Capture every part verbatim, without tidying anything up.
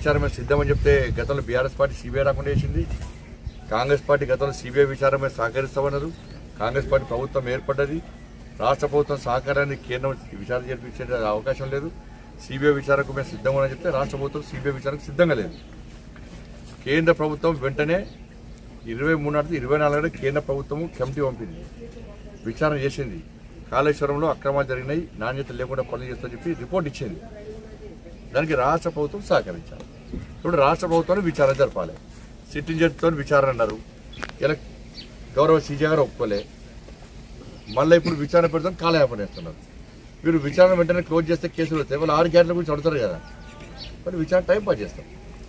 విచారణ సిద్ధమని చెప్తే గతంలో బీఆర్ఎస్ పార్టీ సిబిఐ రాకుండా చేసింది. కాంగ్రెస్ పార్టీ గతంలో సిబిఐ విచారణ సహకరిస్తామన్నారు. కాంగ్రెస్ పార్టీ ప్రభుత్వం ఏర్పడ్డది. రాష్ట్ర ప్రభుత్వం సహకారాన్ని కేంద్రం విచారణ జరిపించే అవకాశం లేదు. సిబిఐ విచారణకు మేము సిద్ధంగా అని చెప్తే రాష్ట్ర ప్రభుత్వం సిబిఐ విచారణకు సిద్ధంగా లేదు. కేంద్ర ప్రభుత్వం వెంటనే ఇరవై మూడు నాటి ఇరవై నాలుగు కేంద్ర ప్రభుత్వం కమిటీ పంపింది, విచారణ చేసింది. కాళేశ్వరంలో అక్రమాలు జరిగినాయి, నాణ్యత లేకుండా పనులు చేస్తామని చెప్పి రిపోర్ట్ ఇచ్చింది. దానికి రాష్ట్ర ప్రభుత్వం సహకరించాలి. ఇప్పుడు రాష్ట్ర ప్రభుత్వాన్ని విచారణ జరపాలి. సిట్టింగ్ జడ్జితో విచారణ అన్నారు. ఇలా గౌరవ సీజే గారు ఒప్పుకోలే. మళ్ళీ ఇప్పుడు విచారణ పెడతాం కాలయాపన చేస్తున్నారు. మీరు విచారణ వెంటనే క్లోజ్ చేస్తే కేసులు వస్తాయి. వాళ్ళు ఆరు గ్యారెంట్ల గురించి అడుగుతారు కదా, మరి విచారణ టైం పాస్ చేస్తాం.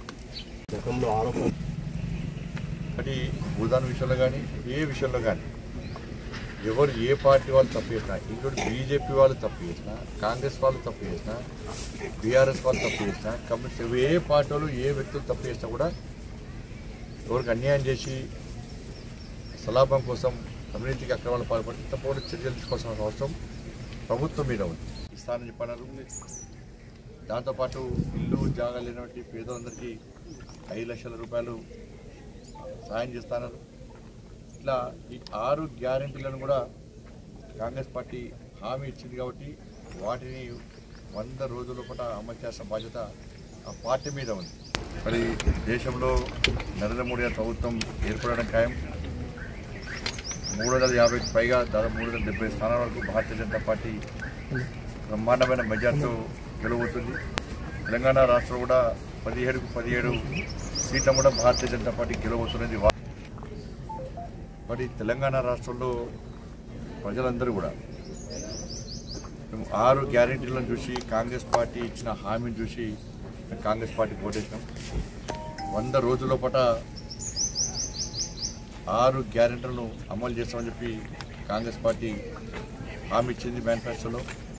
అది భూదాన్ విషయంలో కానీ ఏ విషయంలో కానీ ఎవరు ఏ పార్టీ వాళ్ళు తప్పు చేసినా, ఇంకోటి బీజేపీ వాళ్ళు తప్పు చేసినా, కాంగ్రెస్ వాళ్ళు తప్పు చేసినా, బీఆర్ఎస్ వాళ్ళు తప్పు చేసినా, కమ్యూనిస్ట్ ఏ పార్టీ వాళ్ళు ఏ వ్యక్తులు తప్పు చేసినా కూడా ఎవరికి అన్యాయం చేసి సలాభం కోసం కమ్యూనిటీకి అక్రమాలు పాల్పడి తప్పకుండా చర్యలు తీసుకోవాల్సిన అవసరం ప్రభుత్వం మీద ఉంది. ఇస్తానని చెప్పన్నారు. దాంతోపాటు ఇల్లు జాగా లేనటువంటి పేదలందరికీ ఐదు లక్షల రూపాయలు సాయం చేస్తున్నారు. ఇట్లా ఈ ఆరు గ్యారెంటీలను కూడా కాంగ్రెస్ పార్టీ హామీ ఇచ్చింది కాబట్టి వాటిని వంద రోజుల పాటు అమలు చేసిన బాధ్యత ఆ పార్టీ మీద ఉంది. మరి దేశంలో నరేంద్ర మోడీ గారి ప్రభుత్వం ఏర్పడడం ఖాయం. మూడు వందల యాభైకి పైగా దాదాపు మూడు వందల డెబ్బై స్థానాల వరకు భారతీయ జనతా పార్టీ బ్రహ్మాండమైన మెజార్టీతో గెలవబోతుంది. తెలంగాణ రాష్ట్రం కూడా పదిహేడుకు పదిహేడు సీట్ల కూడా భారతీయ జనతా పార్టీ గెలవబోతున్నది. మరి తెలంగాణ రాష్ట్రంలో ప్రజలందరూ కూడా మేము ఆరు గ్యారెంటీలను చూసి కాంగ్రెస్ పార్టీ ఇచ్చిన హామీని చూసి కాంగ్రెస్ పార్టీకి ఓటేసినాం. వంద రోజుల పాట ఆరు గ్యారెంటీలను అమలు చేస్తామని చెప్పి కాంగ్రెస్ పార్టీ హామీ ఇచ్చింది మేనిఫెస్టోలో.